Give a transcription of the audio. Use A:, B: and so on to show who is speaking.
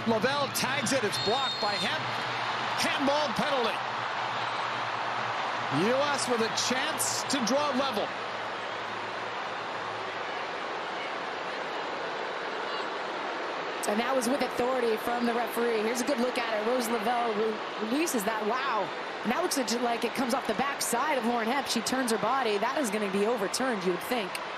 A: Lavelle tags it. It's blocked by Hemp. Handball penalty. U.S. with a chance to draw level.
B: And that was with authority from the referee. Here's a good look at it. Rose Lavelle releases that. Wow. And that looks like it comes off the back side of Lauren Hemp. She turns her body. That is going to be overturned, you would think.